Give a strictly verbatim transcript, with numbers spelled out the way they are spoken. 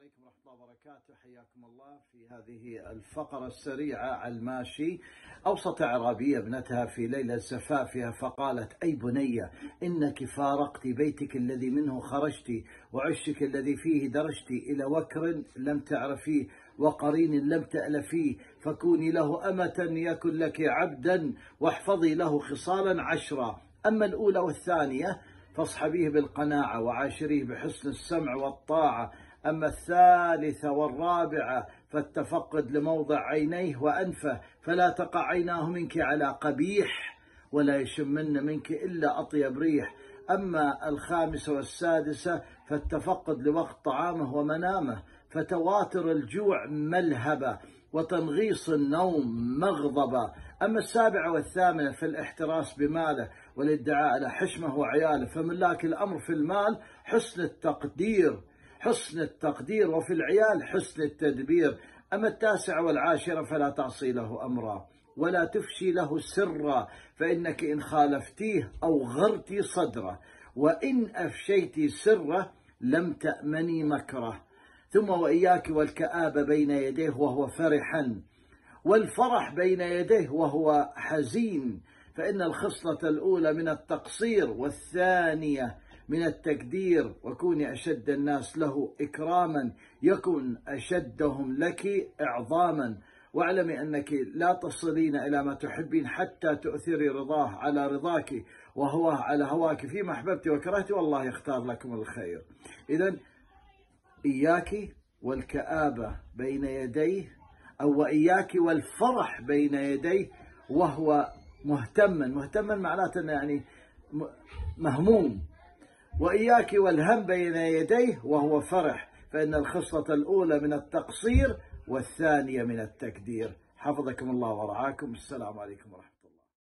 عليكم ورحمة الله وبركاته. حياكم الله في هذه الفقرة السريعة على الماشي. أوصت أعرابية ابنتها في ليلة زفافها فقالت: أي بنية، إنك فارقت بيتك الذي منه خرجت، وعشك الذي فيه درجت، إلى وكر لم تعرفيه، وقرين لم تألفيه، فكوني له أمة يكن لك عبدا، واحفظي له خصالا عشرا. أما الأولى والثانية فاصحبيه بالقناعة، وعاشريه بحسن السمع والطاعة. أما الثالثة والرابعة فالتفقد لموضع عينيه وأنفه، فلا تقع عيناه منك على قبيح، ولا يشمن منك إلا أطيب ريح. أما الخامسة والسادسة فالتفقد لوقت طعامه ومنامه، فتواتر الجوع ملهبة، وتنغيص النوم مغضبة. أما السابعة والثامنة فالاحتراس بماله، والادعاء على حشمه وعياله، فملاك الأمر في المال حسن التقدير حسن التقدير وفي العيال حسن التدبير. أما التاسعة والعاشرة فلا تعصي له أمرا، ولا تفشي له سرا، فإنك إن خالفتيه أو غرتي صدره، وإن أفشيت سره لم تأمني مكره. ثم وإياك والكآبة بين يديه وهو فرحا، والفرح بين يديه وهو حزين، فإن الخصلة الأولى من التقصير، والثانية من التقدير. وكوني أشد الناس له إكراما، يكن أشدهم لك إعظاما. واعلمي أنك لا تصلين إلى ما تحبين حتى تؤثري رضاه على رضاك، وهو على هواك، فيما أحببت وكرهت، والله يختار لكم الخير. إذن إياك والكآبة بين يديه، أو وإياك والفرح بين يديه وهو مهتما. مهتما معناته يعني مهموم. وإياك والهم بين يديه وهو فرح، فإن الخصلة الأولى من التقصير، والثانية من التكدير. حفظكم الله ورعاكم. السلام عليكم ورحمة الله.